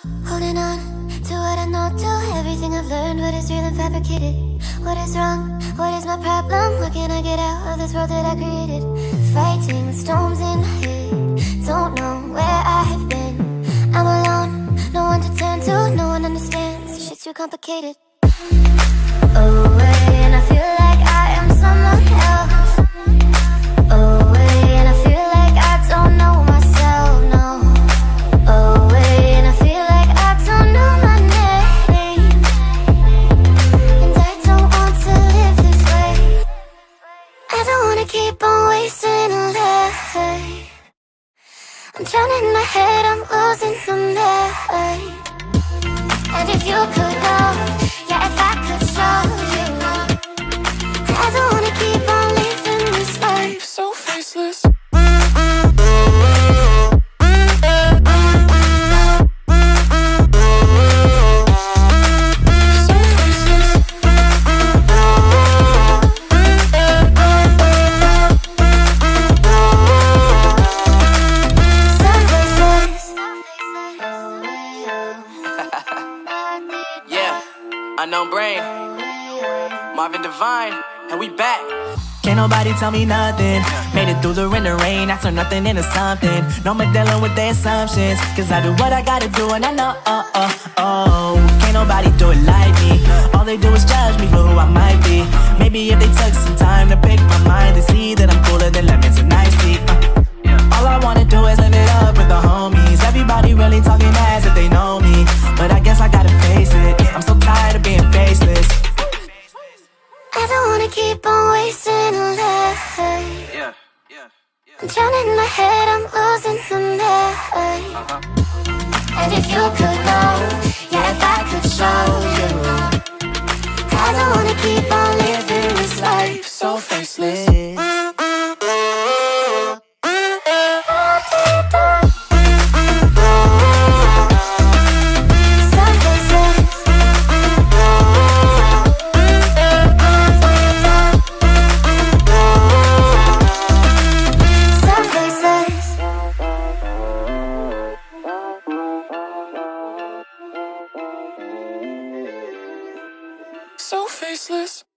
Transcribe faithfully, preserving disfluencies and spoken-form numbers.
Holding on to what I know, to everything I've learned. What is real and fabricated? What is wrong? What is my problem? How can I get out of this world that I created? Fighting storms in my head, don't know where I have been. I'm alone, no one to turn to, no one understands. Shit's too complicated. Oh-waii, and I feel like I am someone else. Oh-waii, and I feel like I don't know myself, no. Oh-waii, and I feel like I don't know my name. And I don't want to live this way. I don't wanna keep on wasting a life. I'm drowning in my head, I'm losing the night. And if you could know, yeah, if I could show you, I don't wanna keep on living this life so faceless. Unknown brain, Marvin Divine, and we back. Can't nobody tell me nothing. Made it through the rain and rain, I turn nothing into something. No more dealing with their assumptions, cause I do what I gotta do and I know, oh, oh, oh. Can't nobody do it like me. All they do is judge me for who I might be. Maybe if they took some time to pick my mind, they see that I'm cooler than lemons and iced tea. uh. All I wanna do is live it up with the homies. Everybody really talking as if they know me, but I guess I gotta face it, I'm so tired of being faceless. I don't wanna keep on wasting a life. Yeah, yeah, yeah. I'm drowning in my head, I'm losing the night. Uh-huh. And if you could know, yeah, if I could show you, I don't wanna keep on living this life so faceless. So faceless.